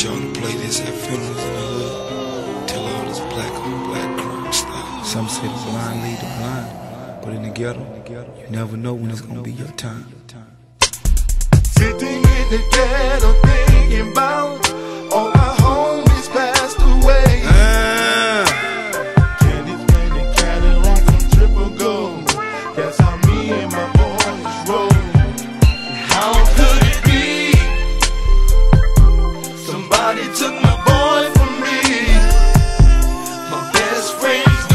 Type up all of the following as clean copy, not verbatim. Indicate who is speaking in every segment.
Speaker 1: y'all to play this at funerals in the hood. Tell all this black on black crime stuff. Some say the blind lead the blind, but in the ghetto, you never know when it's gonna be your time.
Speaker 2: Sitting in the ghetto thinking about all my homies passed away. Candy's painted Cadillacs on triple gold. That's how me and my boys roll. How could it be? Somebody took my boy from me. My best friend's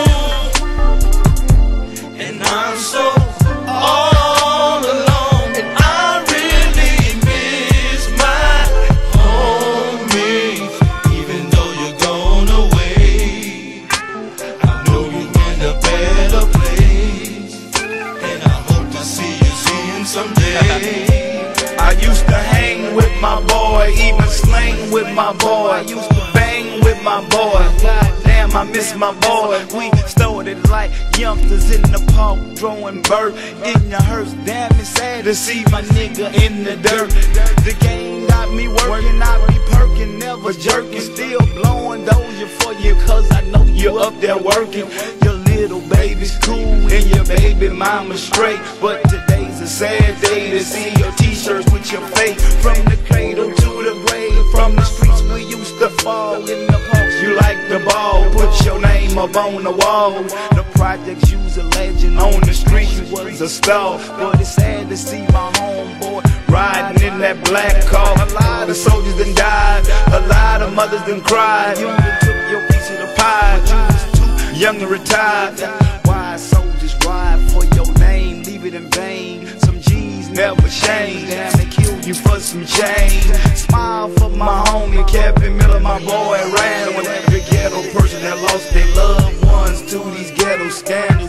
Speaker 2: gone, and I'm so all alone. And I really miss my homies. Even though you're gone away, I know you're in a better place, and I hope to see you soon someday. I used to hang with my boy, even slang with my boy. I used to bang with my boy. Goddamn, I miss my boy. We started like youngsters in the park, throwing bird in the hearse. Damn, it's sad to see my nigga in the dirt. The game got me working, I be perking, never jerking. Still blowing doja for you, cause I know you up there working. Your little baby's cool and your baby mama's straight, but today's a sad day to see your t-shirts with your face. From the cradle to the grave, from the streets we used to fall in the parks. You like the ball, put your name up on the wall. The projects use a legend, on the street you was a star. But it's sad to see my homeboy riding in that black car. A lot of soldiers done died, a lot of mothers done cried. You done took your piece of the pie, but you was too young and retired. Why soldiers ride for your name, leave it in vain. Some G's never change, damn they killed you for some change. Smile for my homie Kevin Miller, my boy ran with every ghetto person that lost their loved ones to these ghetto scandals.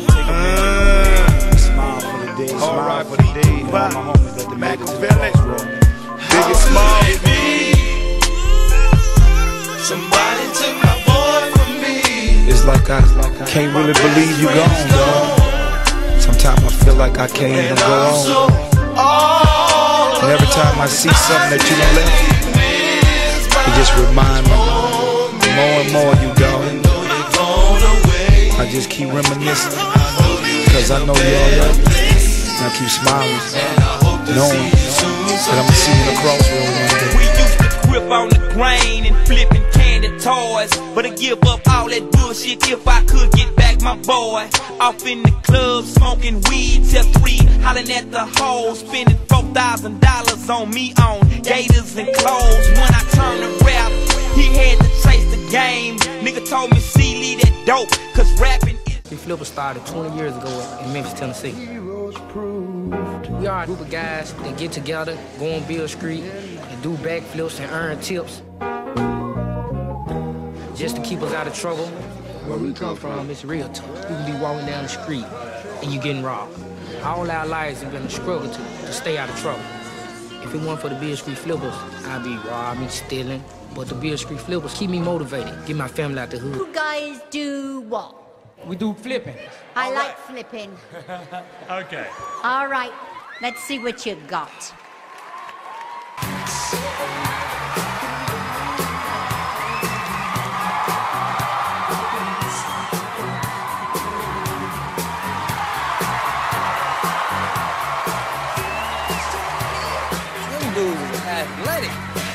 Speaker 2: Smile for the day, smile for the day. My homies that the Machiavelli, biggest smile. Somebody took my boy from me.
Speaker 1: It's like I can't really believe you gone, dog. Sometimes I feel like I can't even go on. And every time I see something that you done left, it just reminds me more and more you gone. I just keep reminiscing, cause I know you alright. And I keep smiling, knowing that I'ma see you in the crossroads one day.
Speaker 3: We used to grip on the grain and flipping candy toys, but I give up all that bullshit if I could get back my boy. Off in the club, smoking weed till 3, hollering at the hoes, spending $4,000 on me on gators and clothes. When I turned to rap, he had to chase the game. Nigga told me, see, leave that dope, cause rapping is...
Speaker 4: We Flipper started 20 years ago in Memphis, Tennessee. We are a group of guys that get together, go on Beale Street, and do backflips and earn tips, just to keep us out of trouble. Where we come from, it's real tough. You can be walking down the street and you getting robbed. All our lives have been a struggle to stay out of trouble. If it weren't for the Beale Street Flippers, I'd be robbing, stealing. But the Beale Street Flippers keep me motivated, get my family out the hood.
Speaker 5: You guys do what?
Speaker 4: We do flipping.
Speaker 5: I like flipping.
Speaker 6: Okay.
Speaker 5: All right, let's see what you got.
Speaker 4: Them dudes are athletic.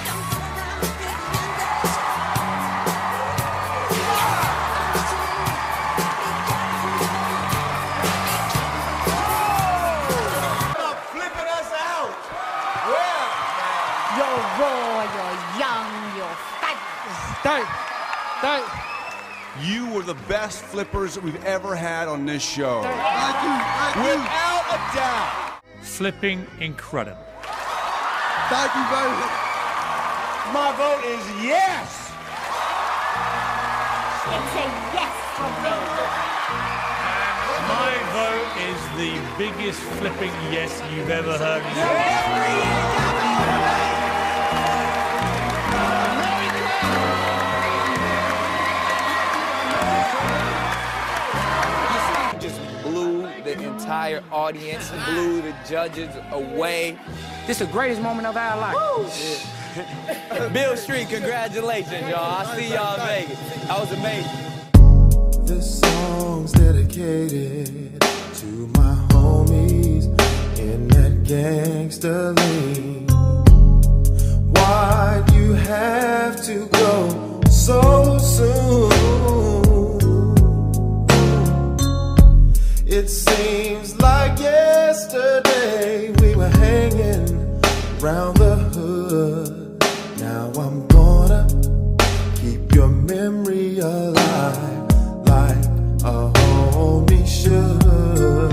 Speaker 5: You're raw, you're young, you're fabulous.
Speaker 4: Thank.
Speaker 7: You were the best flippers we've ever had on this show.
Speaker 2: Thank you.
Speaker 7: Without a doubt.
Speaker 6: Flipping incredible.
Speaker 2: Thank you very much.
Speaker 7: My vote is yes.
Speaker 5: It's a yes from me.
Speaker 6: My vote is the biggest flipping yes you've ever heard.
Speaker 8: Just blew the entire audience, blew the judges away.
Speaker 4: This is the greatest moment of our life.
Speaker 8: Bill Street, congratulations, y'all. I see y'all in Vegas. That was amazing.
Speaker 9: This song's dedicated to my homies in that gangster league. Why'd you have to go so soon? It seems like yesterday we were hanging around the hood. Now I'm gonna keep your memory alive like a homie should.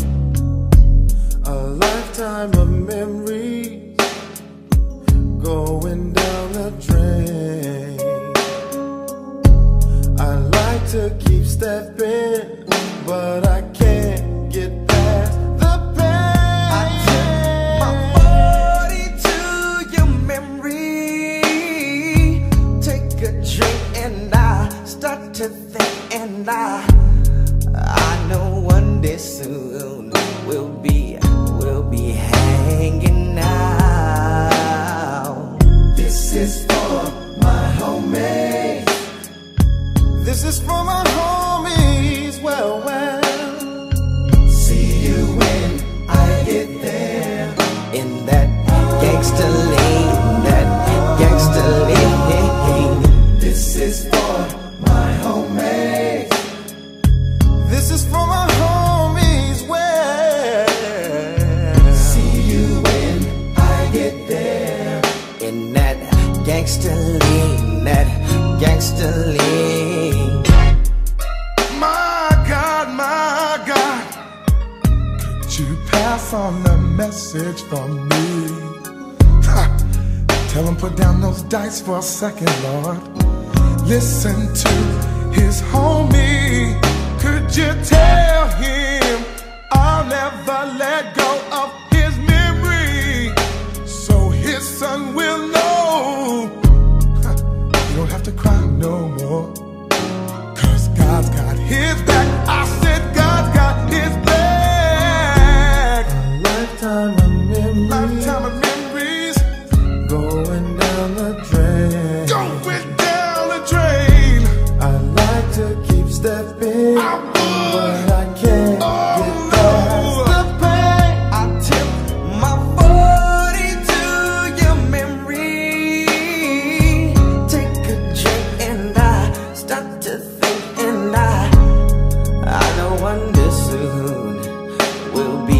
Speaker 9: A lifetime of memories going down the drain. I like to keep stepping, but I can't get past the pain.
Speaker 2: I tip my 40 to your memory. Take a drink and I start to think, and I know one day soon we'll be hanging out. This is for my homies.
Speaker 9: This is for my homies, well.
Speaker 2: See you when I get there. In that gangster lane, that gangster lane. This is for my homies.
Speaker 9: This is for my homies, well.
Speaker 2: See you when I get there. In that gangster lane, that gangster lane.
Speaker 9: My God, could you pass on the message for me? Ha. Tell him put down those dice for a second, Lord. Listen to his homie. Could you tell him I'll never let go of his memory, so his son will know? Ha. You don't have to cry no more, 'cause God's got his back. I said God's got his back. A lifetime of memories, going down the drain. Going down the drain. I like to keep stepping, but I can't get past the pain.
Speaker 2: I tip my 40 to your memory. Take a drink and I start to think, and I know one day soon we'll be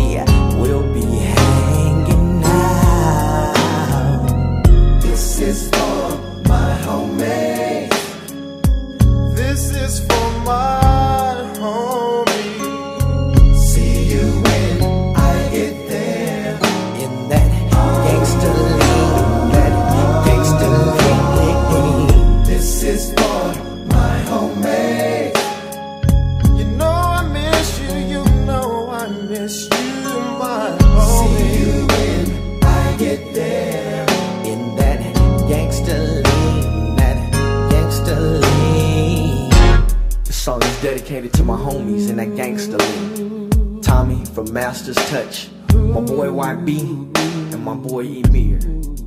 Speaker 2: hanging out. This is for my homies.
Speaker 9: This is for my homie.
Speaker 2: See you when I get there. In that gangster lane, that gangster lane. This is for my homies.
Speaker 9: You know I miss you, you know I miss you, my homie.
Speaker 2: See you when I get there. In that gangster lane, that gangster lane. This song is dedicated to my homies in that gangster lane. Tommy from Master's Touch, my boy YB, and my boy Emir.